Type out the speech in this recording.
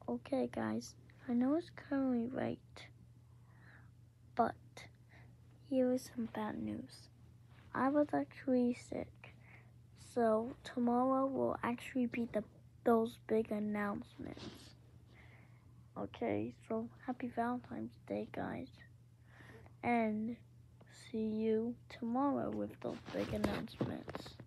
Okay, guys, I know it's currently late, but here is some bad news. I was actually sick, so tomorrow will actually be those big announcements. Okay, so happy Valentine's Day, guys, and see you tomorrow with those big announcements.